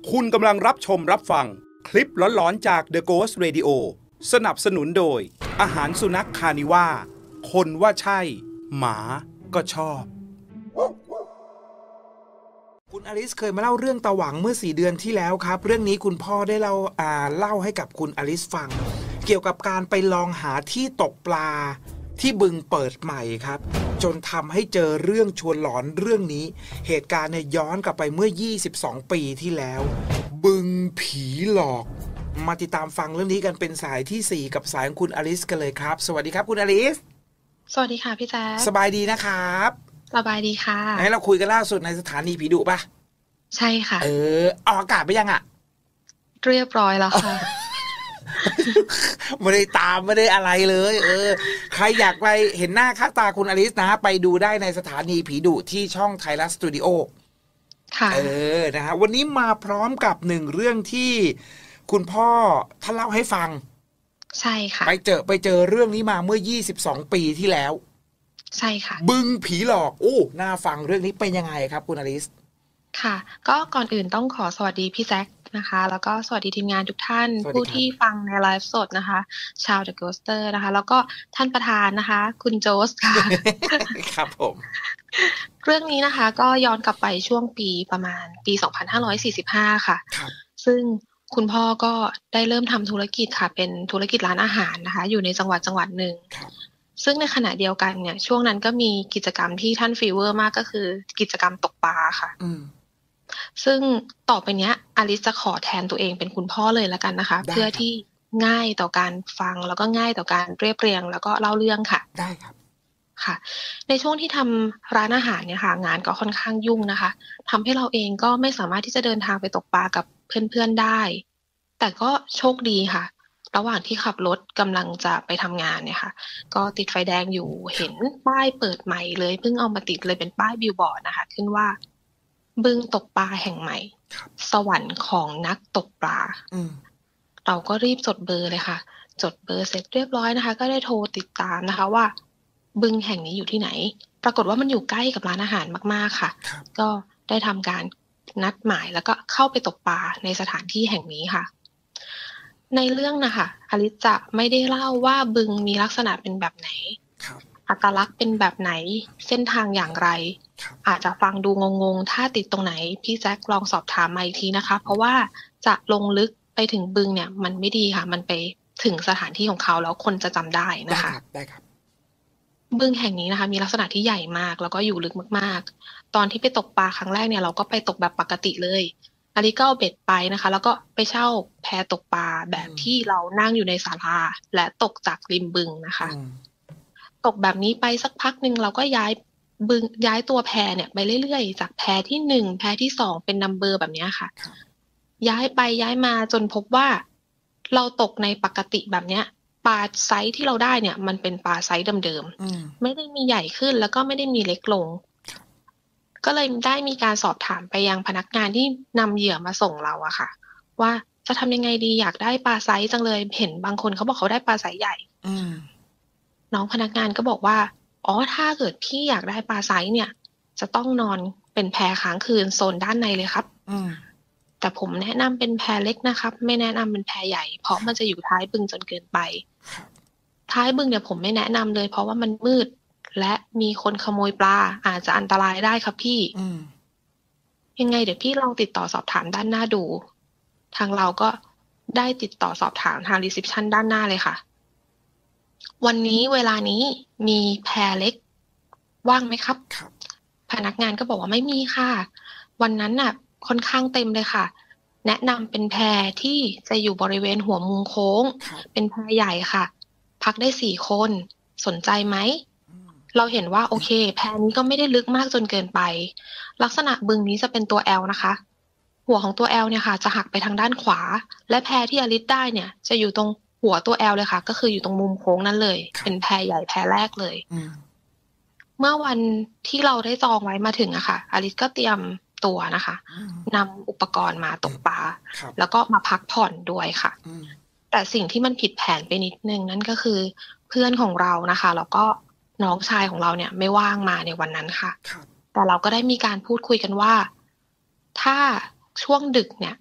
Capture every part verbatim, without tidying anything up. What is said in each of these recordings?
คุณกำลังรับชมรับฟังคลิปหลอนๆจาก The Ghost Radio สนับสนุนโดยอาหารสุนัขคานิว่าคนว่าใช่หมาก็ชอบคุณอลิสเคยมาเล่าเรื่องตาหวังเมื่อสี่เดือนที่แล้วครับเรื่องนี้คุณพ่อได้เล่าอ่าเล่าให้กับคุณอลิสฟังเกี่ยวกับการไปลองหาที่ตกปลาที่บึงเปิดใหม่ครับจนทำให้เจอเรื่องชวนหลอนเรื่องนี้เหตุการณ์เนี่ยย้อนกลับไปเมื่อยี่สิบสองปีที่แล้วบึงผีหลอกมาติดตามฟังเรื่องนี้กันเป็นสายที่สี่กับสายของคุณอลิสกันเลยครับสวัสดีครับคุณอลิสสวัสดีค่ะพี่แจ๊คสบายดีนะครับสบายดีค่ะให้เราคุยกันล่าสุดในสถานีผีดุป่ะใช่ค่ะเออออกอากาศไปยังอ่ะเรียบร้อยแล้วค่ะไม่ได้ตามไม่ได้อะไรเลยเออใครอยากไปเห็นหน้าค่าตาคุณอลิสนะไปดูได้ในสถานีผีดุที่ช่องไทยรัฐสตูดิโอค่ะเออนะฮะวันนี้มาพร้อมกับหนึ่งเรื่องที่คุณพ่อท่านเล่าให้ฟังใช่ค่ะไปเจอไปเจอเรื่องนี้มาเมื่อยี่สิบสองปีที่แล้วใช่ค่ะบึงผีหลอกโอ้น่าฟังเรื่องนี้เป็นยังไงครับคุณอลิสค่ะก็ก่อนอื่นต้องขอสวัสดีพี่แจ๊คนะคะแล้วก็สวัสดีทีมงานทุกท่านผู้ที่ฟังในไลฟ์สดนะคะชาว The Ghoster นะคะแล้วก็ท่านประธานนะคะคุณโจสค่ะครับผมเรื่องนี้นะคะก็ย้อนกลับไปช่วงปีประมาณปีสองพันห้าร้อยสี่สิบห้าค่ะซึ่งคุณพ่อก็ได้เริ่มทำธุรกิจค่ะเป็นธุรกิจร้านอาหารนะคะอยู่ในจังหวัดจังหวัดหนึ่งซึ่งในขณะเดียวกันเนี่ยช่วงนั้นก็มีกิจกรรมที่ท่านฟีเวอร์มากก็คือกิจกรรมตกปลาค่ะซึ่งต่อไปเนี้ยอลิซจะขอแทนตัวเองเป็นคุณพ่อเลยละกันนะคะเพื่อที่ง่ายต่อการฟังแล้วก็ง่ายต่อการเรียบเรียงแล้วก็เล่าเรื่องค่ะได้ครับค่ะในช่วงที่ทำร้านอาหารเนี่ยค่ะงานก็ค่อนข้างยุ่งนะคะทำให้เราเองก็ไม่สามารถที่จะเดินทางไปตกปลากับเพื่อนๆได้แต่ก็โชคดีค่ะระหว่างที่ขับรถกำลังจะไปทำงานเนี่ยค่ะก็ติดไฟแดงอยู่เห็นป้ายเปิดใหม่เลยเพิ่งเอามาติดเลยเป็นป้ายบิลบอร์ดนะคะขึ้นว่าบึงตกปลาแห่งใหม่สวรรค์ของนักตกปลาเราก็รีบจดเบอร์เลยค่ะจดเบอร์เสร็จเรียบร้อยนะคะก็ได้โทรติดตามนะคะว่าบึงแห่งนี้อยู่ที่ไหนปรากฏว่ามันอยู่ใกล้กับร้านอาหารมากๆค่ะก็ได้ทำการนัดหมายแล้วก็เข้าไปตกปลาในสถานที่แห่งนี้ค่ะในเรื่องนะคะอลิซจะไม่ได้เล่าว่าบึงมีลักษณะเป็นแบบไหนอัตลักษณ์เป็นแบบไหนเส้นทางอย่างไรอาจจะฟังดูงงๆถ้าติดตรงไหนพี่แจ็คลองสอบถามมาอีกทีนะคะเพราะว่าจะลงลึกไปถึงบึงเนี่ยมันไม่ดีค่ะมันไปถึงสถานที่ของเขาแล้วคนจะจำได้นะคะได้ครับบึงแห่งนี้นะคะมีลักษณะที่ใหญ่มากแล้วก็อยู่ลึกมากๆตอนที่ไปตกปลาครั้งแรกเนี่ยเราก็ไปตกแบบปกติเลยอันนี้ก็เอาเบ็ดไปนะคะแล้วก็ไปเช่าแพตกปลาแบบที่เรานั่งอยู่ในศาลาและตกจากริมบึงนะคะตกแบบนี้ไปสักพักนึงเราก็ย้ายบึงย้ายตัวแพเนี่ยไปเรื่อยๆจากแพที่หนึ่งแพที่สองเป็นนัมเบอร์แบบนี้ค่ะย้ายไปย้ายมาจนพบว่าเราตกในปกติแบบเนี้ยปลาไซส์ที่เราได้เนี่ยมันเป็นปลาไซส์เดิมๆไม่ได้มีใหญ่ขึ้นแล้วก็ไม่ได้มีเล็กลงก็เลยได้มีการสอบถามไปยังพนักงานที่นำเหยื่อมาส่งเราอะค่ะว่าจะทำยังไงดีอยากได้ปลาไซส์จังเลยเห็นบางคนเขาบอกเขาได้ปลาไซส์ใหญ่น้องพนักงานก็บอกว่าอ๋อถ้าเกิดพี่อยากได้ปลาไซส์เนี่ยจะต้องนอนเป็นแพค้างคืนโซนด้านในเลยครับแต่ผมแนะนำเป็นแพเล็กนะครับไม่แนะนำเป็นแพใหญ่เพราะมันจะอยู่ท้ายบึงจนเกินไปท้ายบึงเนี่ยผมไม่แนะนำเลยเพราะว่ามันมืดและมีคนขโมยปลาอาจจะอันตรายได้ครับพี่ยังไงเดี๋ยวพี่ลองติดต่อสอบถามด้านหน้าดูทางเราก็ได้ติดต่อสอบถามทางรีเซพชันด้านหน้าเลยค่ะวันนี้เวลานี้มีแพเล็กว่างไหมครับพนักงานก็บอกว่าไม่มีค่ะวันนั้นน่ะค่อนข้างเต็มเลยค่ะแนะนำเป็นแพที่จะอยู่บริเวณหัวมุมโค้งเป็นแพใหญ่ค่ะพักได้สี่คนสนใจไหมเราเห็นว่าโอเคแพนี้ก็ไม่ได้ลึกมากจนเกินไปลักษณะบึงนี้จะเป็นตัว L นะคะหัวของตัว L เนี่ยค่ะจะหักไปทางด้านขวาและแพที่อลิซได้เนี่ยจะอยู่ตรงหัวตัว L เลยค่ะก็คืออยู่ตรงมุมโค้งนั่นเลยเป็นแพใหญ่แพแรกเลยเมื่อวันที่เราได้จองไว้มาถึงอะค่ะอลิซก็เตรียมตัวนะคะนำอุปกรณ์มาตกปลาแล้วก็มาพักผ่อนด้วยค่ะแต่สิ่งที่มันผิดแผนไปนิดนึงนั่นก็คือเพื่อนของเรานะคะแล้วก็น้องชายของเราเนี่ยไม่ว่างมาในวันนั้นค่ะแต่เราก็ได้มีการพูดคุยกันว่าถ้าช่วงดึกเนี่ย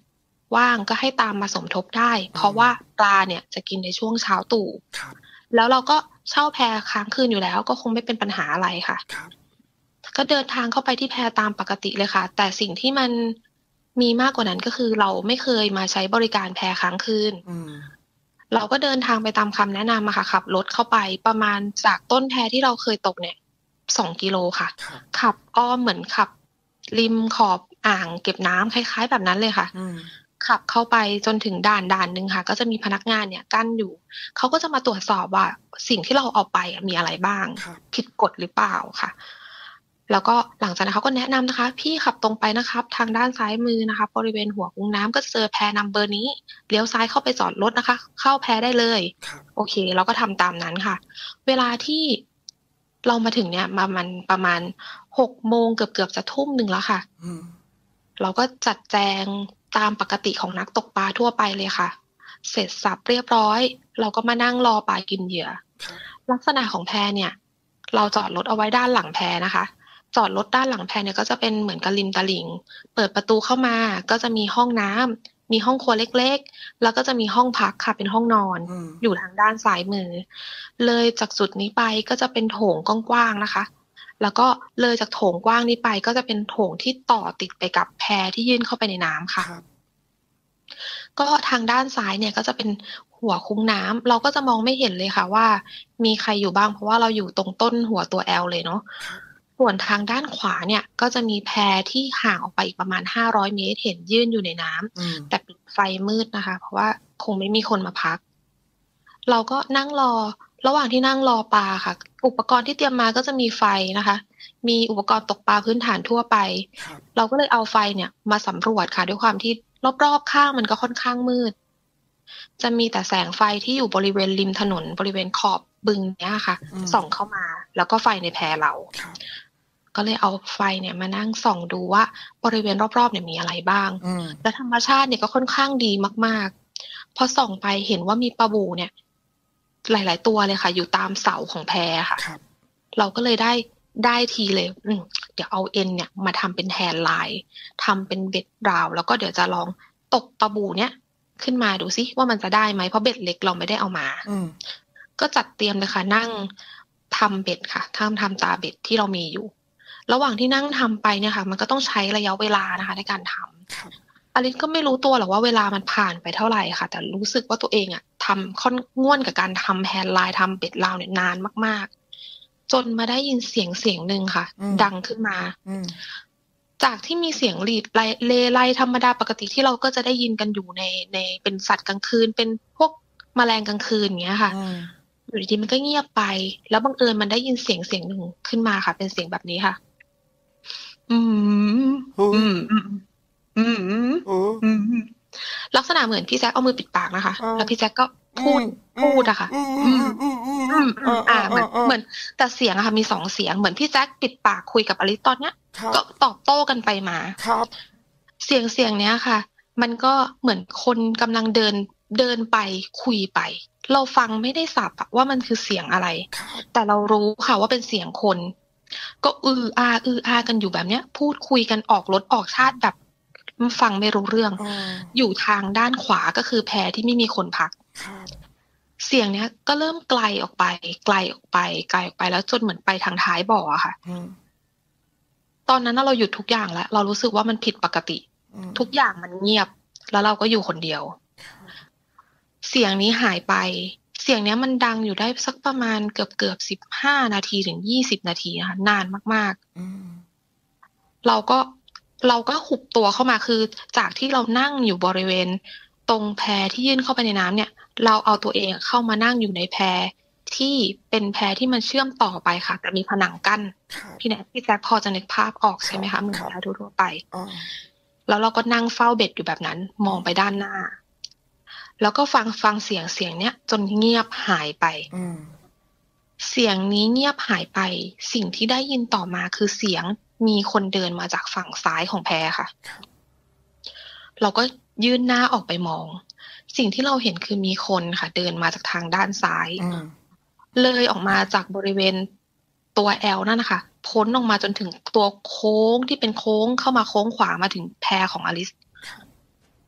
ว่างก็ให้ตามมาสมทบได้ เพราะว่าปลาเนี่ยจะกินในช่วงเช้าตรู่แล้วเราก็เช่าแพค้างคืนอยู่แล้วก็คงไม่เป็นปัญหาอะไรค่ะก็เดินทางเข้าไปที่แพตามปกติเลยค่ะแต่สิ่งที่มันมีมากกว่านั้นก็คือเราไม่เคยมาใช้บริการแพค้างคืนเราก็เดินทางไปตามคำแนะนำอะค่ะขับรถเข้าไปประมาณจากต้นแพที่เราเคยตกเนี่ยสองกิโลค่ะขับอ้อมเหมือนขับริมขอบอ่างเก็บน้ำคล้ายๆแบบนั้นเลยค่ะขับเข้าไปจนถึงด่านด่านหนึ่งค่ะก็จะมีพนักงานเนี่ยกั้นอยู่เขาก็จะมาตรวจสอบว่าสิ่งที่เราเอาไปมีอะไรบ้างผิดกฎหรือเปล่าค่ะแล้วก็หลังจากนั้นเขาก็แนะนำนะคะพี่ขับตรงไปนะครับทางด้านซ้ายมือนะคะบริเวณหัวกุ้งน้ำก็เจอแพนัมเบอร์นี้เลี้ยวซ้ายเข้าไปจอดรถนะคะเข้าแพได้เลยโอเคเราก็ทำตามนั้นค่ะเวลาที่เรามาถึงเนี่ยมามันประมาณหกโมงเกือบเกือบจะทุ่มหนึ่งแล้วค่ะเราก็จัดแจงตามปกติของนักตกปลาทั่วไปเลยค่ะเสร็จสับเรียบร้อยเราก็มานั่งรอปลากินเหยื่อลักษณะของแพเนี่ยเราจอดรถเอาไว้ด้านหลังแพนะคะจอดรถด้านหลังแพเนี่ยก็จะเป็นเหมือนกับริมตลิ่งเปิดประตูเข้ามาก็จะมีห้องน้ำมีห้องครัวเล็กๆแล้วก็จะมีห้องพักค่ะเป็นห้องนอนอยู่ทางด้านซ้ายมือเลยจากจุดนี้ไปก็จะเป็นโถงกว้างๆนะคะแล้วก็เลยจากโถงกว้างนี้ไปก็จะเป็นโถงที่ต่อติดไปกับแพที่ยื่นเข้าไปในน้ำค่ะก็ทางด้านซ้ายเนี่ยก็จะเป็นหัวคุ้งน้ำเราก็จะมองไม่เห็นเลยค่ะว่ามีใครอยู่บ้างเพราะว่าเราอยู่ตรงต้นหัวตัว L เลยเนาะส่วนทางด้านขวาเนี่ยก็จะมีแพที่ห่างออกไปอีกประมาณห้าร้อยเมตรเห็นยื่นอยู่ในน้ำแต่ปิดไฟมืดนะคะเพราะว่าคงไม่มีคนมาพักเราก็นั่งรอระหว่างที่นั่งรอปลาค่ะอุปกรณ์ที่เตรียมมาก็จะมีไฟนะคะมีอุปกรณ์ตกปลาพื้นฐานทั่วไปเราก็เลยเอาไฟเนี่ยมาสำรวจค่ะด้วยความที่รอบๆข้างมันก็ค่อนข้างมืดจะมีแต่แสงไฟที่อยู่บริเวณริมถนนบริเวณขอบบึงเนี้ยค่ะส่องเข้ามาแล้วก็ไฟในแพเราก็เลยเอาไฟเนี่ยมานั่งส่องดูว่าบริเวณรอบๆเนี่ยมีอะไรบ้างและธรรมชาติเนี่ยก็ค่อนข้างดีมากๆพอส่องไปเห็นว่ามีปลาบูเนี่ยหลายๆตัวเลยค่ะอยู่ตามเสาของแพค่ะเราก็เลยได้ได้ทีเลยอืเดี๋ยวเอาเอ็นเนี่ยมาทำเป็นแฮนด์ไลน์ทำเป็นเบ็ดราวแล้วก็เดี๋ยวจะลองตกปลาบูเนี่ยขึ้นมาดูซิว่ามันจะได้ไหมเพราะเบ็ดเล็กเราไม่ได้เอามาก็จัดเตรียมเลยค่ะนั่งทำเบ็ดค่ะทำทำตาเบ็ดที่เรามีอยู่ระหว่างที่นั่งทำไปเนี่ยค่ะมันก็ต้องใช้ระยะเวลานะคะในการทำอลิซก็ไม่รู้ตัวหรอกว่าเวลามันผ่านไปเท่าไหร่ค่ะแต่รู้สึกว่าตัวเองอ่ะทำค่อนง่วนกับการทำแฮนด์ไลน์ทำเบ็ดราวเนี่ยนานมากๆจนมาได้ยินเสียงเสียงหนึ่งค่ะดังขึ้นมาจากที่มีเสียงหลีดเลไลธรรมดาปกติที่เราก็จะได้ยินกันอยู่ในในเป็นสัตว์กลางคืนเป็นพวกแมลงกลางคืนอย่างเงี้ยค่ะอยู่ดีๆมันก็เงียบไปแล้วบังเอิญมันได้ยินเสียงเสียงหนึ่งขึ้นมาค่ะเป็นเสียงแบบนี้ค่ะอืมอืมอืมอืมอืมลักษณะเหมือนพี่แจ๊คเอามือปิดปากนะคะแล้วพี่แจ๊คก็พูดพูดอะค่ะอืมอืมอืมอ่าเหมือนเหมือนแต่เสียงอะค่ะมีสองเสียงเหมือนพี่แจ๊คปิดปากคุยกับอลิซตอนเนี้ยก็ตอบโต้กันไปมาครับเสียงเสียงเนี้ยค่ะมันก็เหมือนคนกำลังเดินเดินไปคุยไปเราฟังไม่ได้สับว่ามันคือเสียงอะไรแต่เรารู้ค่ะว่าเป็นเสียงคนก็อืออาอืออากันอยู่แบบเนี้ยพูดคุยกันออกรถออกชาติแบบฟังไม่รู้เรื่องอยู่ทางด้านขวาก็คือแพที่ไม่มีคนพักเสียงเนี้ยก็เริ่มไกลออกไปไกลออกไปไกลออกไปแล้วจนเหมือนไปทางท้ายบ่อค่ะตอนนั้นเราหยุดทุกอย่างแล้วเรารู้สึกว่ามันผิดปกติทุกอย่างมันเงียบแล้วเราก็อยู่คนเดียวเสียงนี้หายไปเสียงเนี้ยมันดังอยู่ได้สักประมาณเกือบเกือบสิบห้านาทีถึงยี่สิบนาทีนะคะนานมากๆเราก็เราก็หุบตัวเข้ามาคือจากที่เรานั่งอยู่บริเวณตรงแพที่ยื่นเข้าไปในน้ำเนี่ยเราเอาตัวเองเข้ามานั่งอยู่ในแพที่เป็นแพที่มันเชื่อมต่อไปค่ะแต่มีผนังกั้นพี่แนทพี่แจ๊คพอจะนึกภาพออกใช่ไหมคะเหมือนแพทั่วไปแล้วเราก็นั่งเฝ้าเบ็ดอยู่แบบนั้นมองไปด้านหน้าแล้วก็ฟังฟังเสียงเสียงเนี้ยจนเงียบหายไปเสียงนี้เงียบหายไปสิ่งที่ได้ยินต่อมาคือเสียงมีคนเดินมาจากฝั่งซ้ายของแพค่ะเราก็ยื่นหน้าออกไปมองสิ่งที่เราเห็นคือมีคนค่ะเดินมาจากทางด้านซ้ายเลยออกมาจากบริเวณตัวแอลนั่นนะคะพ้นออกมาจนถึงตัวโค้งที่เป็นโค้งเข้ามาโค้งขวามาถึงแพของอลิซ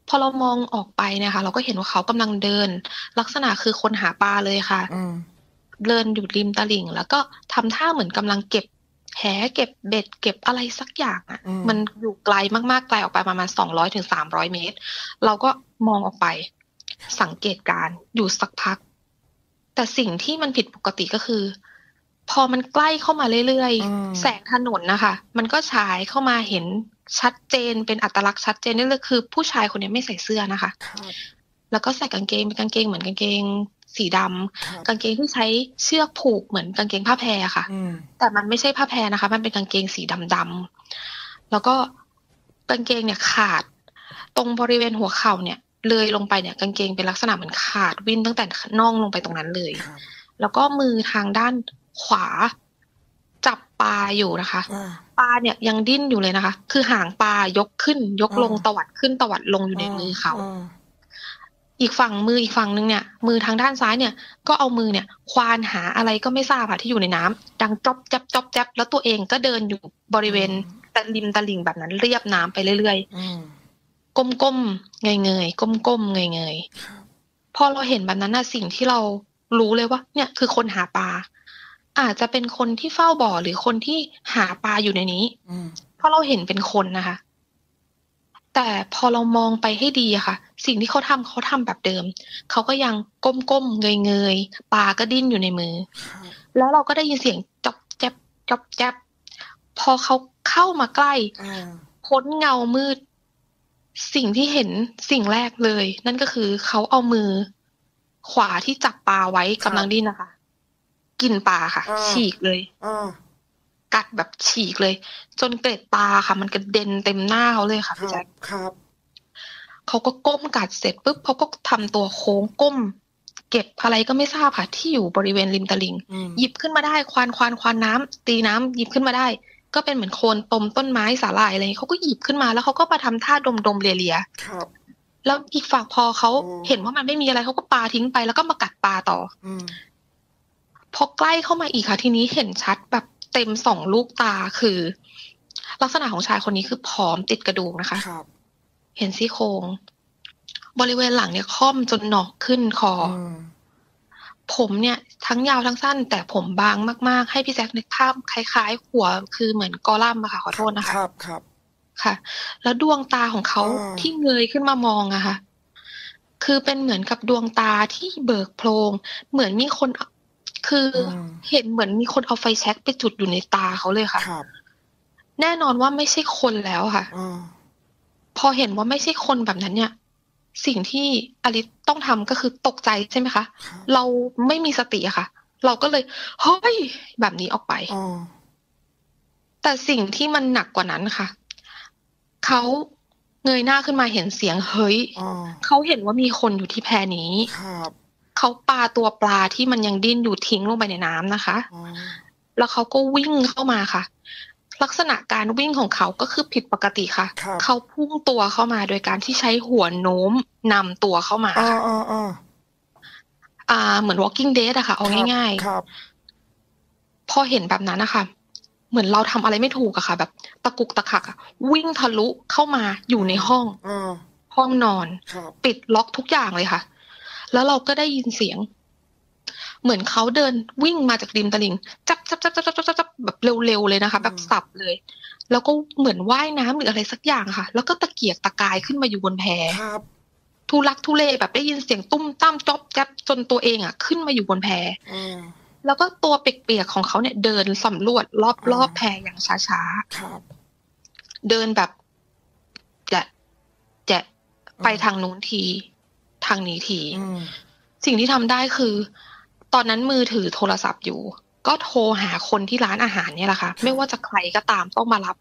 พอเรามองออกไปเนี่ยค่ะเราก็เห็นว่าเขากำลังเดินลักษณะคือคนหาปลาเลยค่ะเดินอยู่ริมตลิ่งแล้วก็ทำท่าเหมือนกำลังเก็บแหเก็บเบ็ดเก็บอะไรสักอย่างอ่ะมันอยู่ไกลมากๆไกลออกไปประมาณสองร้อยถึงสามร้อยเมตรเราก็มองออกไปสังเกตการณ์อยู่สักพักแต่สิ่งที่มันผิดปกติก็คือพอมันใกล้เข้ามาเรื่อยๆแสงถนนนะคะมันก็ฉายเข้ามาเห็นชัดเจนเป็นอัตลักษณ์ชัดเจนนี่เลยคือผู้ชายคนนี้ไม่ใส่เสื้อนะคะแล้วก็ใส่กางเกงเป็นกางเกงเหมือนกางเกงสีดำกางเกงที่ใช้เชือกผูกเหมือนกางเกงผ้าแพรค่ะแต่มันไม่ใช่ผ้าแพรนะคะมันเป็นกางเกงสีดำๆแล้วก็กางเกงเนี่ยขาดตรงบริเวณหัวเข่าเนี่ยเลยลงไปเนี่ยกางเกงเป็นลักษณะเหมือนขาดวิ่นตั้งแต่น่องลงไปตรงนั้นเลยแล้วก็มือทางด้านขวาจับปลาอยู่นะคะปลาเนี่ยยังดิ้นอยู่เลยนะคะคือหางปลายกขึ้นยกลงตวัดขึ้นตวัดลงอยู่ในมือเขาอีกฝั่งมืออีกฝั่งนึงเนี่ยมือทางด้านซ้ายเนี่ยก็เอามือเนี่ยควานหาอะไรก็ไม่ทราบค่ะที่อยู่ในน้ำดังจ๊อบแจ๊บจ๊อบแจ๊บแล้วตัวเองก็เดินอยู่บริเวณตะริมตะลิ่งแบบนั้นเรียบน้ำไปเรื่อยๆก้มๆเงยเงยก้มก้มเงยเงยพอเราเห็นแบบนั้นน่ะสิ่งที่เรารู้เลยว่าเนี่ยคือคนหาปลาอาจจะเป็นคนที่เฝ้าบ่อหรือคนที่หาปลาอยู่ในนี้เพราะเราเห็นเป็นคนนะคะแต่พอเรามองไปให้ดีอะค่ะสิ่งที่เขาทำเขาทำแบบเดิมเขาก็ยังก้มๆเงยๆปลาก็ดิ้นอยู่ในมือแล้วเราก็ได้ยินเสียงจ๊อบแจ๊บจ๊อบแจ๊บพอเขาเข้ามาใกล้พ้นเงามืดสิ่งที่เห็นสิ่งแรกเลยนั่นก็คือเขาเอามือขวาที่จับปลาไว้กำลังดิ้นนะคะกินปลาค่ะฉีกเลยกัดแบบฉีกเลยจนเกล็ดปลาค่ะมันกระเด็นเต็มหน้าเขาเลยค่ะพี่แจ๊คครับเขาก็ก้มกัดเสร็จปุ๊บเขาก็ทำตัวโค้งก้มเก็บอะไรก็ไม่ทราบค่ะที่อยู่บริเวณริมตลิ่งหยิบขึ้นมาได้ควานควานควานน้ำตีน้ำหยิบขึ้นมาได้ก็เป็นเหมือนโคนตมต้นไม้สาหร่ายอะไรเขาก็หยิบขึ้นมาแล้วเขาก็มาทำท่าดมดมเลียๆแล้วอีกฝั่งพอเขาเห็นว่ามันไม่มีอะไรเขาก็ปาทิ้งไปแล้วก็มากัดปลาต่อพอใกล้เข้ามาอีกค่ะทีนี้เห็นชัดแบบเต็มสองลูกตาคือลักษณะของชายคนนี้คือผอมติดกระดูกนะคะเห็นซี่โครงบริเวณหลังเนี่ยค่อมจนหนอกขึ้นคอผมเนี่ยทั้งยาวทั้งสั้นแต่ผมบางมากๆให้พี่แจ็คนึกภาพคล้ายๆหัวคือเหมือนกอลัมน์อะค่ะขอโทษนะคะครับครับค่ะแล้วดวงตาของเขาที่เงยขึ้นมามองอะค่ะคือเป็นเหมือนกับดวงตาที่เบิกโพลงเหมือนมีคนคือเห็นเหมือนมีคนเอาไฟแช็กไปจุดอยู่ในตาเขาเลยค่ะแน่นอนว่าไม่ใช่คนแล้วค่ะพอเห็นว่าไม่ใช่คนแบบนั้นเนี่ยสิ่งที่อลิซต้องทำก็คือตกใจใช่ไหมคะเราไม่มีสติอะค่ะเราก็เลยเฮ้ยแบบนี้ออกไปแต่สิ่งที่มันหนักกว่านั้นค่ะเขาเงยหน้าขึ้นมาเห็นเสียงเฮ้ยเขาเห็นว่ามีคนอยู่ที่แพนี้เขาปาตัวปลาที่มันยังดิ้นอยู่ทิ้งลงไปในน้ำนะคะแล้วเขาก็วิ่งเข้ามาค่ะลักษณะการวิ่งของเขาก็คือผิดปกติค่ะเขาพุ่งตัวเข้ามาโดยการที่ใช้หัวโน้มนำตัวเข้ามาค่ะอ่าเหมือน walking dead อะค่ะเอาง่ายๆพอเห็นแบบนั้นนะคะเหมือนเราทำอะไรไม่ถูกอะค่ะแบบตะกุกตะกักอะวิ่งทะลุเข้ามาอยู่ในห้องห้องนอนปิดล็อกทุกอย่างเลยค่ะแล้วเราก็ได้ยินเสียงเหมือนเขาเดินวิ่งมาจากริมตลิ่งจับจับจับจับจับจับแบบเร็วๆเลยนะคะแบบสับเลยแล้วก็เหมือนว่ายน้ำหรืออะไรสักอย่างค่ะแล้วก็ตะเกียกตะกายขึ้นมาอยู่บนแพทุลักทุเลแบบได้ยินเสียงตุ้มตั้มจ๊อบแจ๊บจนตัวเองอ่ะขึ้นมาอยู่บนแพแล้วก็ตัวเปียกๆของเขาเนี่ยเดินสำรวจรอบๆแพอย่างช้าๆเดินแบบแจะแจะไปทางนู้นทีทางนี้ทีสิ่งที่ทำได้คือตอนนั้นมือถือโทรศัพท์อยู่ก็โทรหาคนที่ร้านอาหารเนี่ยแหละค่ะไม่ว่าจะใครก็ตามต้องมารับ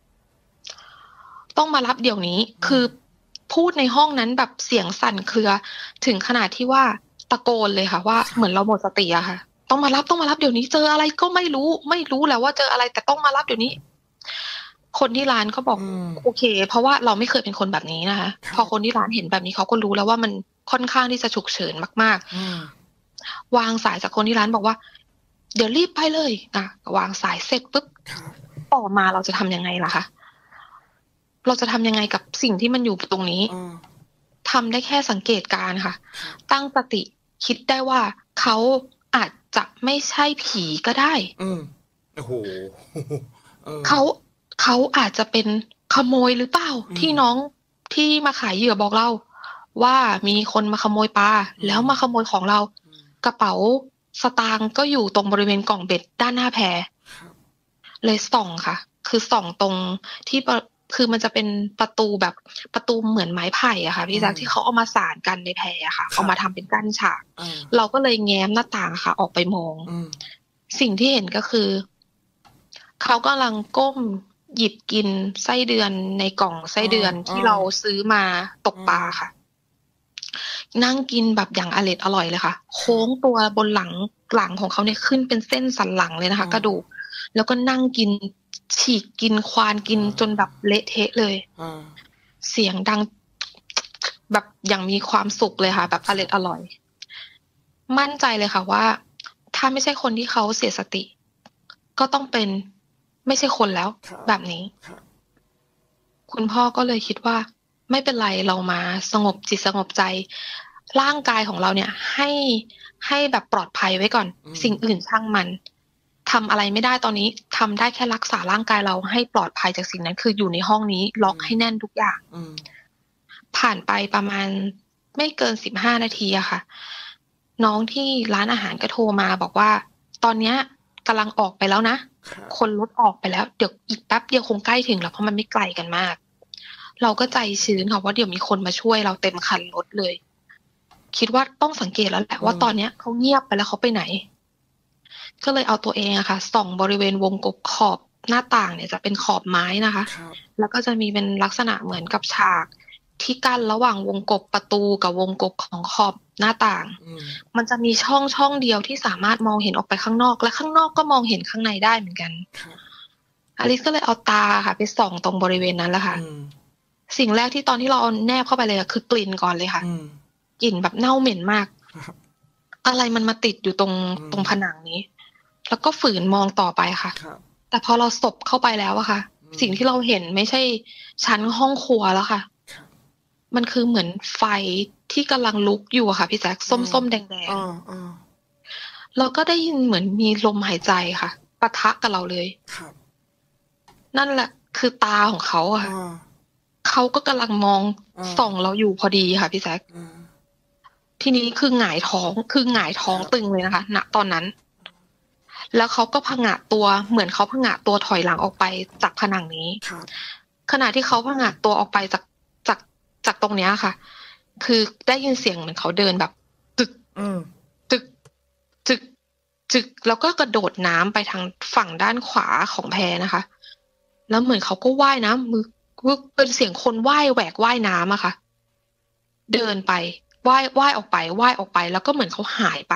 ต้องมารับเดี๋ยวนี้คือพูดในห้องนั้นแบบเสียงสั่นเครือถึงขนาดที่ว่าตะโกนเลยค่ะว่าเหมือนเราหมดสติอะค่ะต้องมารับต้องมารับเดี๋ยวนี้เจออะไรก็ไม่รู้ไม่รู้แล้วว่าเจออะไรแต่ต้องมารับเดี๋ยวนี้คนที่ร้านก็บอกโอเคเพราะว่าเราไม่เคยเป็นคนแบบนี้นะคะพอคนที่ร้านเห็นแบบนี้เขาก็รู้แล้วว่ามันค่อนข้างที่จะฉุกเฉินมากๆวางสายจากคนที่ร้านบอกว่าเดี๋ยวรีบไปเลยอ่ะวางสายเสร็จปุ๊บต่อมาเราจะทำยังไงล่ะคะเราจะทำยังไงกับสิ่งที่มันอยู่ตรงนี้ทำได้แค่สังเกตการณ์ค่ะ ตั้งสติคิดได้ว่าเขาอาจจะไม่ใช่ผีก็ได้อืมโอ้โหเขาเขาอาจจะเป็นขโมยหรือเปล่าที่น้องที่มาขายเหยื่อบอกเราว่ามีคนมาขโมยปลาแล้วมาขโมยของเรากระเป๋าสตางค์ก็อยู่ตรงบริเวณกล่องเบ็ดด้านหน้าแพเลยส่องค่ะคือส่องตรงที่คือมันจะเป็นประตูแบบประตูเหมือนไม้ไผ่อะค่ะพี่แจ๊คที่เขาเอามาสานกันในแพอะค่ะเอามาทำเป็นกั้นฉากเราก็เลยแง้มหน้าต่างค่ะออกไปมองสิ่งที่เห็นก็คือเขากำลังก้มหยิบกินไส้เดือนในกล่องไส้เดือนที่เราซื้อมาตกปลาค่ะนั่งกินแบบอย่างอร่อยอร่อยเลยค่ะโค้งตัวบนหลังหลังของเขาเนี่ยขึ้นเป็นเส้นสันหลังเลยนะคะกระดูกแล้วก็นั่งกินฉีกกินควานกินจนแบบเละเทะเลยเสียงดังแบบอย่างมีความสุขเลยค่ะแบบอร่อยอร่อยมั่นใจเลยค่ะว่าถ้าไม่ใช่คนที่เขาเสียสติก็ต้องเป็นไม่ใช่คนแล้วแบบนี้คุณพ่อก็เลยคิดว่าไม่เป็นไรเรามาสงบจิตสงบใจร่างกายของเราเนี่ยให้ให้แบบปลอดภัยไว้ก่อนสิ่งอื่นช่างมันทำอะไรไม่ได้ตอนนี้ทำได้แค่รักษาร่างกายเราให้ปลอดภัยจากสิ่งนั้นคืออยู่ในห้องนี้ล็อกให้แน่นทุกอย่างผ่านไปประมาณไม่เกินสิบห้านาทีอะค่ะน้องที่ร้านอาหารก็โทรมาบอกว่าตอนเนี้ยกำลังออกไปแล้วนะคนรถออกไปแล้วเดี๋ยวอีกแป๊บเดียวคงใกล้ถึงแล้วเพราะมันไม่ไกลกันมากเราก็ใจชื้นค่ะว่าเดี๋ยวมีคนมาช่วยเราเต็มคันรถเลยคิดว่าต้องสังเกตแล้วแหละว่าตอนเนี้ยเขาเงียบไปแล้วเขาไปไหนก็เลยเอาตัวเองอะค่ะส่องบริเวณวงกบขอบหน้าต่างเนี่ยจะเป็นขอบไม้นะคะแล้วก็จะมีเป็นลักษณะเหมือนกับฉากที่กั้นระหว่างวงกบประตูกับวงกบของขอบหน้าต่างมันจะมีช่องช่องเดียวที่สามารถมองเห็นออกไปข้างนอกและข้างนอกก็มองเห็นข้างในได้เหมือนกันอลิซก็เลยเอาตาค่ะไปส่องตรงบริเวณนั้นแล้วค่ะสิ่งแรกที่ตอนที่เราเอาแนบเข้าไปเลยคือกลิ่นก่อนเลยค่ะกลิ่นแบบเน่าเหม็นมากอะไรมันมาติดอยู่ตรงตรงผนังนี้แล้วก็ฝืนมองต่อไปค่ะแต่พอเราสบเข้าไปแล้วอะค่ะสิ่งที่เราเห็นไม่ใช่ชั้นห้องครัวแล้วค่ะมันคือเหมือนไฟที่กำลังลุกอยู่อะค่ะพี่แจ๊คส้มๆแดงๆเราก็ได้ยินเหมือนมีลมหายใจค่ะปะทะกับเราเลยนั่นแหละคือตาของเขาอะเขาก็กำลังมองส่องเราอยู่พอดีค่ะพี่แจ๊คทีนี้คือหงายท้องคือหงายท้องตึงเลยนะคะณตอนนั้นแล้วเขาก็ผงะตัวเหมือนเขาผงะตัวถอยหลังออกไปจากผนังนี้ขณะที่เขาผงะตัวออกไปจากจากจากตรงเนี้ยค่ะคือได้ยินเสียงเหมือนเขาเดินแบบตึกตึกตึกตึกแล้วก็กระโดดน้ำไปทางฝั่งด้านขวาของแพนะคะแล้วเหมือนเขาก็ว่ายน้ำมือเป็นเสียงคนว่ายแหวกว่ายน้ำอะค่ะเดินไปว่ายว่ายออกไปว่ายออกไปแล้วก็เหมือนเขาหายไป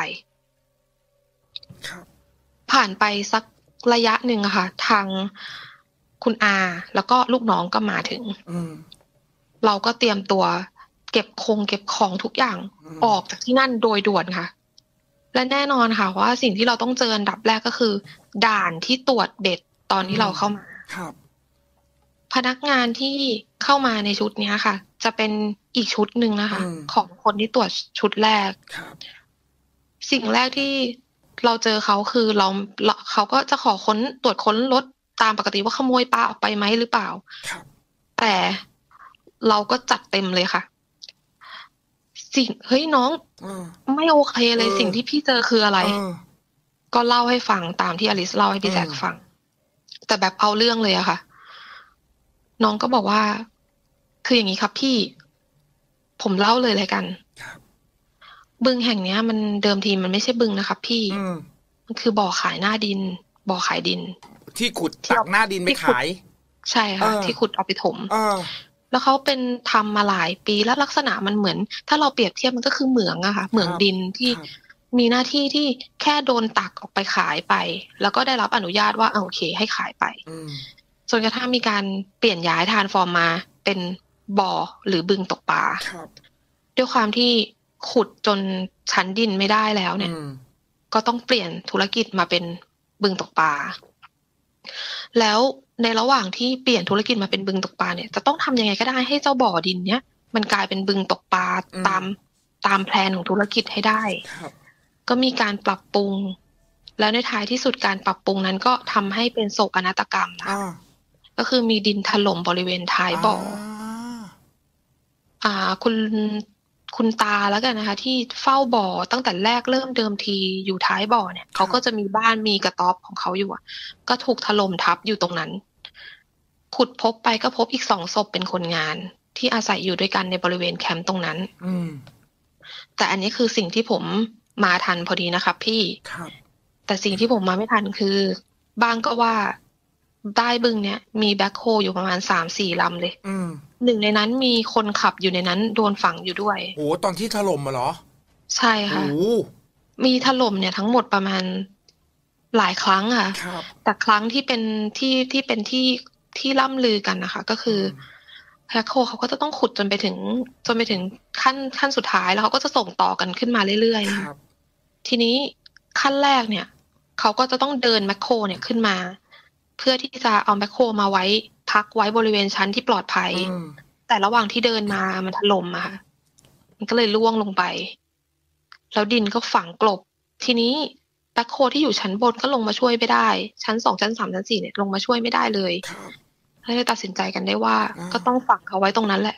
ผ่านไปสักระยะหนึ่งอะค่ะทางคุณอาแล้วก็ลูกน้องก็มาถึงเราก็เตรียมตัวเก็บคงเก็บของทุกอย่างออกจากที่นั่นโดยด่วนค่ะและแน่นอนค่ะว่าสิ่งที่เราต้องเจออันดับแรกก็คือด่านที่ตรวจเบ็ดตอนที่เราเข้ามาพนักงานที่เข้ามาในชุดนี้ค่ะจะเป็นอีกชุดหนึ่งนะคะของคนที่ตรวจชุดแรกสิ่งแรกที่เราเจอเขาคือเราเขาก็จะขอค้นตรวจค้นรถตามปกติว่าขโมยปลาออกไปไหมหรือเปล่าแต่เราก็จัดเต็มเลยค่ะสิ่งเฮ้ยน้องไม่โอเคเลยสิ่งที่พี่เจอคืออะไรก็เล่าให้ฟังตามที่อลิซเล่าให้พี่แจ็คฟังแต่แบบเอาเรื่องเลยอะค่ะน้องก็บอกว่าคืออย่างนี้ครับพี่ผมเล่าเลยเลยกันบึงแห่งเนี้ยมันเดิมทีมันไม่ใช่บึงนะครับพี่มันคือบ่อขายหน้าดินบ่อขายดินที่ขุดตักหน้าดินไปขายใช่ค่ะที่ขุดเอาไปถมแล้วเขาเป็นทำมาหลายปีแล้วลักษณะมันเหมือนถ้าเราเปรียบเทียบมันก็คือเหมืองอะค่ะเหมืองดินที่มีหน้าที่ที่แค่โดนตักออกไปขายไปแล้วก็ได้รับอนุญาตว่าโอเคให้ขายไปจนกระทั่งมีการเปลี่ยนย้ายทรานส์ฟอร์มมาเป็นบ่อหรือบึงตกปลาด้วยความที่ขุดจนชั้นดินไม่ได้แล้วเนี่ยก็ต้องเปลี่ยนธุรกิจมาเป็นบึงตกปลาแล้วในระหว่างที่เปลี่ยนธุรกิจมาเป็นบึงตกปลาเนี่ยจะต้องทำยังไงก็ได้ให้เจ้าบ่อดินเนี้ยมันกลายเป็นบึงตกปลาตามตามแพลนของธุรกิจให้ได้ก็มีการปรับปรุงแล้วในท้ายที่สุดการปรับปรุงนั้นก็ทำให้เป็นโศกนาฏกรรมนะก็คือมีดินถล่มบริเวณท้ายบ่ออ่าคุณคุณตาแล้วกันนะคะที่เฝ้าบ่อตั้งแต่แรกเริ่มเดิมทีอยู่ท้ายบ่อเนี่ยเขาก็จะมีบ้านมีกระต๊อบของเขาอยู่อะก็ถูกถล่มทับอยู่ตรงนั้นขุดพบไปก็พบอีกสองศพเป็นคนงานที่อาศัยอยู่ด้วยกันในบริเวณแคมป์ตรงนั้นอืมแต่อันนี้คือสิ่งที่ผมมาทันพอดีนะครับพี่ครับแต่สิ่งที่ผมมาไม่ทันคือบางก็ว่าใต้บึงเนี้ยมีแบ็คโฮอยู่ประมาณสามสี่ลำเลยอืมหนึ่งในนั้นมีคนขับอยู่ในนั้นโดนฝังอยู่ด้วยโอ้ตอนที่ถล่มมาเหรอใช่ค่ะมีถล่มเนี่ยทั้งหมดประมาณหลายครั้งค่ะแต่ครั้งที่เป็นที่ที่เป็นที่ที่ล่ำลือกันนะคะก็คือแบ็คโฮเขาก็จะต้องขุดจนไปถึงจนไปถึงขั้นขั้นสุดท้ายแล้วเขาก็จะส่งต่อกันขึ้นมาเรื่อยๆนะคะทีนี้ขั้นแรกเนี่ยเขาก็จะต้องเดินแมคโครเนี่ยขึ้นมาเพื่อที่จะเอาแมคโครมาไว้พักไว้บริเวณชั้นที่ปลอดภัยแต่ระหว่างที่เดินมามันถล่มอะค่ะมันก็เลยล่วงลงไปแล้วดินก็ฝังกลบทีนี้แมคโครที่อยู่ชั้นบนก็ลงมาช่วยไม่ได้ชั้นสองชั้นสามชั้นสี่เนี่ยลงมาช่วยไม่ได้เลยเลยตัดสินใจกันได้ว่าก็ต้องฝังเขาไว้ตรงนั้นแหละ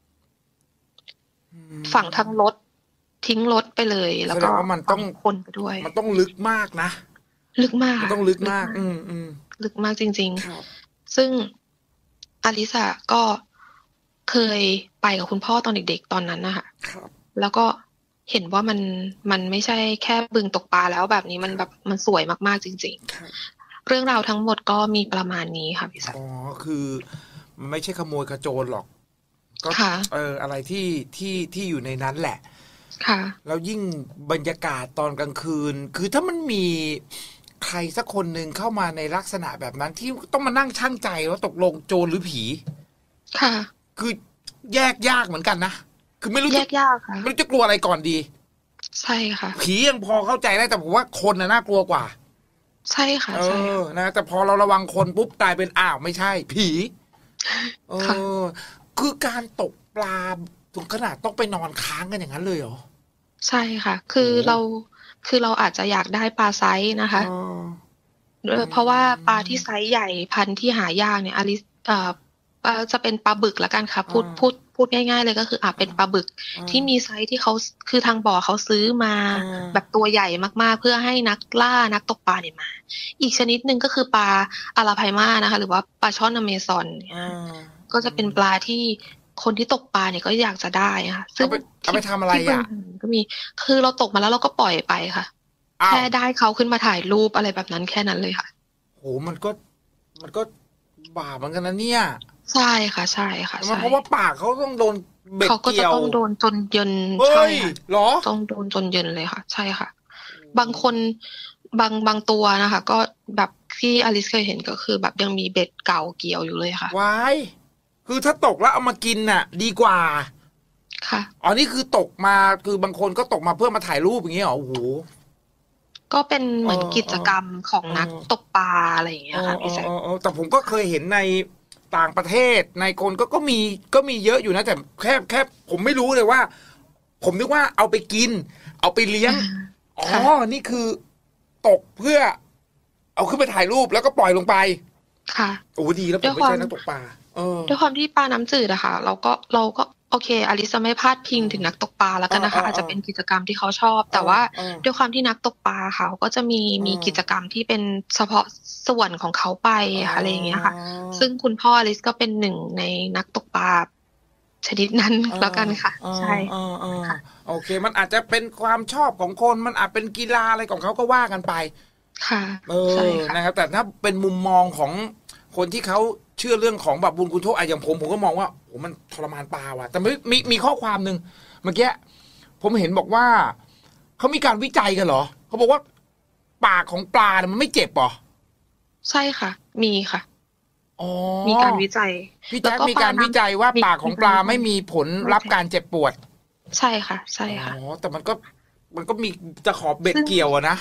ฝังทั้งรถทิ้งรถไปเลยแล้วก็มันต้องคนไปด้วยมันต้องลึกมากนะลึกมากมันต้องลึกมากอืมอืมลึกมากจริงๆซึ่งอลิซาก็เคยไปกับคุณพ่อตอนเด็กๆตอนนั้นนะคะแล้วก็เห็นว่ามันมันไม่ใช่แค่บึงตกปลาแล้วแบบนี้มันแบบมันสวยมากๆจริงๆเรื่องราวทั้งหมดก็มีประมาณนี้ค่ะพี่สันอ๋อคือมันไม่ใช่ขโมยขโจรหรอกก็เอออะไรที่ที่ที่อยู่ในนั้นแหละค่ะแล้วยิ่งบรรยากาศตอนกลางคืนคือถ้ามันมีใครสักคนหนึ่งเข้ามาในลักษณะแบบนั้นที่ต้องมานั่งชั่งใจว่าตกลงโจรหรือผีค่ะคือแยกยากเหมือนกันนะคือไม่รู้แยกยากค่ะไม่รู้จะกลัวอะไรก่อนดีใช่ค่ะผียังพอเข้าใจได้แต่ผมว่าคนน่ะน่ากลัวกว่าใช่ค่ะเออนะแต่พอเราระวังคนปุ๊บกลายเป็นอ้าวไม่ใช่ผีเออคือการตกปลาถึงขนาดต้องไปนอนค้างกันอย่างนั้นเลยเหรอใช่ค่ะคือเราคือเราอาจจะอยากได้ปลาไซส์นะคะเพราะว่าปลาที่ไซส์ใหญ่พันธุ์ที่หายากเนี่ยอลิสเอ่อจะเป็นปลาบึกละกันค่ะพูดพูดพูดง่ายๆเลยก็คืออาจเป็นปลาบึกที่มีไซส์ที่เขาคือทางบ่อเขาซื้อมาแบบตัวใหญ่มากๆเพื่อให้นักล่านักตกปลาเนี่ยมาอีกชนิดหนึ่งก็คือปลาอาราไพมานะคะหรือว่าปลาช่อนอเมซอนก็จะเป็นปลาที่คนที่ตกปลาเนี่ยก็อยากจะได้ค่ะซึ่งเอาไปทำอะไรอ่ะก็มีคือเราตกมาแล้วเราก็ปล่อยไปค่ะแค่ได้เขาขึ้นมาถ่ายรูปอะไรแบบนั้นแค่นั้นเลยค่ะโหมันก็มันก็บาปเหมือนกันนะเนี่ยใช่ค่ะใช่ค่ะเพราะว่าปากเขาต้องโดนเบ็ดเกี่ยวเขาก็จะต้องโดนจนเยินใช่หรอต้องโดนจนเยินเลยค่ะใช่ค่ะบางคนบางบางตัวนะคะก็แบบที่อลิซเคยเห็นก็คือแบบยังมีเบ็ดเก่าเกี่ยวอยู่เลยค่ะว้ายคือถ้าตกแล้วเอามากินน่ะดีกว่าค่ะอ๋อนี่คือตกมาคือบางคนก็ตกมาเพื่อมาถ่ายรูปอย่างเงี้ยเหรอโอ้โหก็เป็นเหมือนกิจกรรมของนักตกปลาอะไรอย่างเงี้ยค่ะพี่แซคแต่ผมก็เคยเห็นในต่างประเทศในคนก็ก็มีก็มีเยอะอยู่นะแต่แค่แค่ผมไม่รู้เลยว่าผมนึกว่าเอาไปกินเอาไปเลี้ยงอ๋อนี่คือตกเพื่อเอาขึ้นไปถ่ายรูปแล้วก็ปล่อยลงไปค่ะโอ้ดีแล้วผมไม่ใช่นักตกปลาด้วยความที่ปลาน้ำจืดอะค่ะเราก็เราก็โอเคอลิซจะไม่พลาดพิงถึงนักตกปลาแล้วกันนะคะอาจจะเป็นกิจกรรมที่เขาชอบแต่ว่าด้วยความที่นักตกปลาค่ะเขาก็จะมีมีกิจกรรมที่เป็นเฉพาะส่วนของเขาไปอะไรอย่างเงี้ยค่ะซึ่งคุณพ่ออลิซก็เป็นหนึ่งในนักตกปลาชนิดนั้นแล้วกันค่ะใช่โอเคมันอาจจะเป็นความชอบของคนมันอาจเป็นกีฬาอะไรของเขาก็ว่ากันไปค่ะเออนะครับแต่ถ้าเป็นมุมมองของคนที่เขาเชื่อเรื่องของแบบบุญคุณโทษอย่างผมผมก็มองว่าโอ้มันทรมานปลาว่ะแต่ไม่มีมีข้อความหนึ่งเมื่อกี้ผมเห็นบอกว่าเขามีการวิจัยกันเหรอเขาบอกว่าปากของปลาเนี่ยมันไม่เจ็บหรอใช่ค่ะมีค่ะอ๋อมีการวิจัยพี่แจ๊คมีการวิจัยว่าปากของปลาไม่มีผลรับการเจ็บปวดใช่ค่ะใช่ค่ะอ๋อแต่มันก็มันก็มีจะขอเบ็ดเกี่ยวอะนะ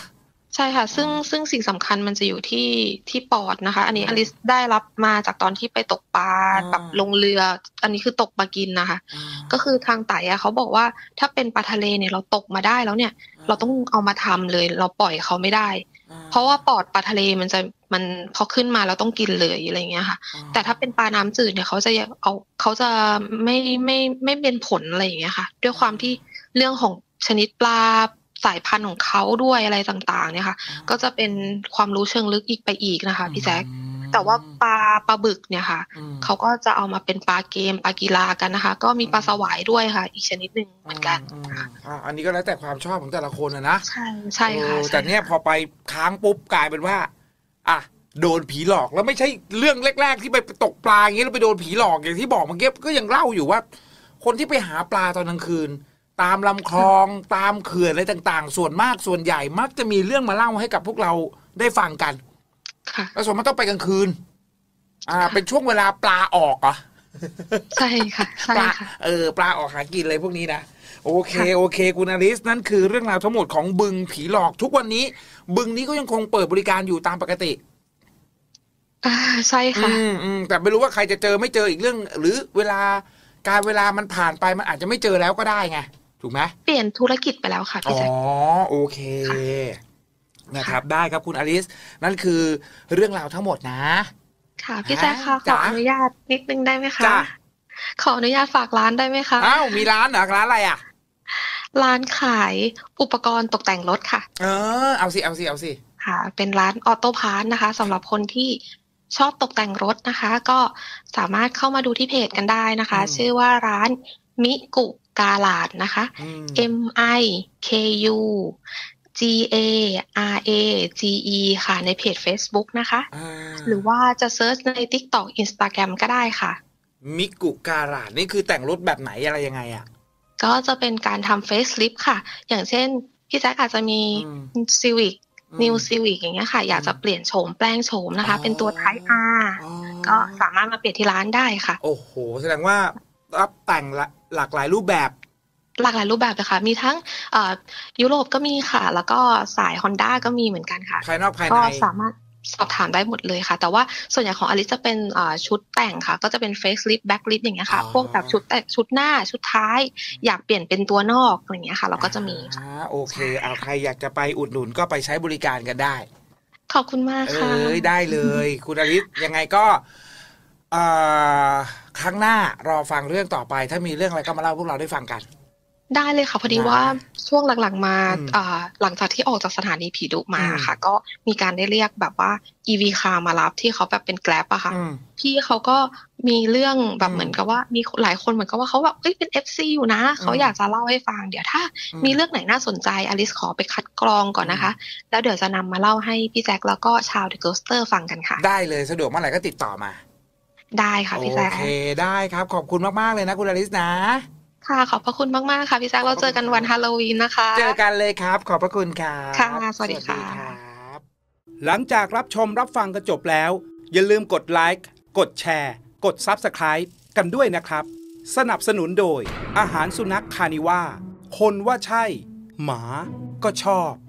ใช่ค่ะซึ่งซึ่งสิ่งสำคัญมันจะอยู่ที่ที่ปอดนะคะอันนี้อลิซได้รับมาจากตอนที่ไปตกปลาแบบลงเรืออันนี้คือตกปลากินนะคะก็คือทางไต่อะเขาบอกว่าถ้าเป็นปลาทะเลเนี่ยเราตกมาได้แล้วเนี่ยเราต้องเอามาทำเลยเราปล่อยเขาไม่ได้เพราะว่าปอดปลาทะเลมันจะมันพอขึ้นมาเราต้องกินเลยอะไรเงี้ยค่ะแต่ถ้าเป็นปลาน้ำจืดเนี่ยเขาจะเอาเขาจะไม่ไม่ไม่เป็นผลอะไรอย่างเงี้ยค่ะด้วยความที่เรื่องของชนิดปลาสายพันธุ์ของเขาด้วยอะไรต่างๆเนี่ยค่ะก็จะเป็นความรู้เชิงลึกอีกไปอีกนะคะพี่แจ๊คแต่ว่าปลาปลาบึกเนี่ยค่ะเขาก็จะเอามาเป็นปลาเกมปลากีฬากันนะคะก็มีปลาสวายด้วยค่ะอีกชนิดหนึ่งเหมือนกันอ่าอันนี้ก็แล้วแต่ความชอบของแต่ละคนนะนะใช่ใช่ค่ะแต่เนี้ยพอไปค้างปุ๊บกลายเป็นว่าอ่ะโดนผีหลอกแล้วไม่ใช่เรื่องแรกๆที่ไปตกปลาอย่างเงี้ยแล้วไปโดนผีหลอกอย่างที่บอกเมื่อกี้ก็ยังเล่าอยู่ว่าคนที่ไปหาปลาตอนกลางคืนตามลำคลองตามเขื่อนอะไรต่างๆส่วนมากส่วนใหญ่มักจะมีเรื่องมาเล่าให้กับพวกเราได้ฟังกันแล้วส่วนมากต้องไปกลางคืนอ่าเป็นช่วงเวลาปลาออกเหรอใช่ค่ะใช่ค่ะเออปลาออกหากินอะไรพวกนี้นะโอเคโอเคคุณอลิซนั่นคือเรื่องราวทั้งหมดของบึงผีหลอกทุกวันนี้บึงนี้ก็ยังคงเปิดบริการอยู่ตามปกติอ่าใช่ค่ะอืมอืมแต่ไม่รู้ว่าใครจะเจอไม่เจออีกเรื่องหรือเวลาการเวลามันผ่านไปมันอาจจะไม่เจอแล้วก็ได้ไงถูกไหมเปลี่ยนธุรกิจไปแล้วค่ะพี่แจ๊คอ๋อโอเคนะครับได้ครับคุณอลิซนั่นคือเรื่องราวทั้งหมดนะค่ะพี่แจ๊คค่ะขออนุญาตนิดนึงได้ไหมคะขออนุญาตฝากร้านได้ไหมคะอ้าวมีร้านเหรอร้านอะไรอ่ะร้านขายอุปกรณ์ตกแต่งรถค่ะเออเอาสิเอาสิเอาสิค่ะเป็นร้านออโต้พาร์ทนะคะสำหรับคนที่ชอบตกแต่งรถนะคะก็สามารถเข้ามาดูที่เพจกันได้นะคะชื่อว่าร้านมิกุกาลาดนะคะ M I K U G A R A G E ค่ะในเพจ Facebook นะคะหรือว่าจะเซิร์ชใน TikTok Instagram ก็ได้ค่ะมิกุกาลาดนี่คือแต่งรถแบบไหนอะไรยังไงอ่ะก็จะเป็นการทำเฟซลิฟต์ค่ะอย่างเช่นพี่แจ๊คอาจจะมี Civic New Civic อย่างเงี้ยค่ะอยากจะเปลี่ยนโฉมแปลงโฉมนะคะเป็นตัว Type R ก็สามารถมาเปลี่ยนที่ร้านได้ค่ะโอ้โหแสดงว่ารับแต่งหลากหลายรูปแบบหลากหลายรูปแบบเลยค่ะมีทั้งยุโรปก็มีค่ะแล้วก็สาย Honda ก็มีเหมือนกันค่ะภายนอกภายในก็สามารถสอบถามได้หมดเลยค่ะแต่ว่าส่วนใหญ่ของอลิซจะเป็นชุดแต่งค่ะก็จะเป็นเฟซลิฟต์แบ็คลิฟต์อย่างเงี้ยค่ะพวกแบบชุดแต่งชุดหน้าชุดท้ายอยากเปลี่ยนเป็นตัวนอกอย่างเงี้ยค่ะเราก็จะมีค่ะโอเคเอาใครอยากจะไปอุดหนุนก็ไปใช้บริการกันได้ขอบคุณมากค่ะเอ้ยได้เลยคุณอลิซยังไงก็ครั้งหน้ารอฟังเรื่องต่อไปถ้ามีเรื่องอะไรก็มาเล่าพวกเราได้ฟังกันได้เลยค่ะพอดีว่าช่วงหลังๆมาหลังจากที่ออกจากสถานีผีดุมาค่ะก็มีการได้เรียกแบบว่า อี วี car มารับที่เขาแบบเป็น Grab อะค่ะพี่เขาก็มีเรื่องแบบเหมือนกับว่ามีหลายคนเหมือนกับว่าเขาแบบเอ้ยเป็น เอฟ ซี อยู่นะเขาอยากจะเล่าให้ฟังเดี๋ยวถ้ามีเรื่องไหนน่าสนใจอลิซขอไปคัดกรองก่อนนะคะแล้วเดี๋ยวจะนำมาเล่าให้พี่แจ็คแล้วก็ชาว The Ghoster ฟังกันค่ะได้เลยสะดวกเมื่อไหร่ก็ติดต่อมาได้ค่ะพี่แจ็คโอเคได้ครับขอบคุณมากๆเลยนะคุณอลิซนะค่ะขอบพระคุณมากๆค่ะพี่แจ๊คเราเจอกันวันฮาโลวีนนะคะเจอกันเลยครับขอบพระคุณครับค่ะสวัสดีค่ะหลังจากรับชมรับฟังกันจบแล้วอย่าลืมกดไลค์กดแชร์กด ซับสไครบ์ กันด้วยนะครับสนับสนุนโดยอาหารสุนัขคานิว่าคนว่าใช่หมาก็ชอบ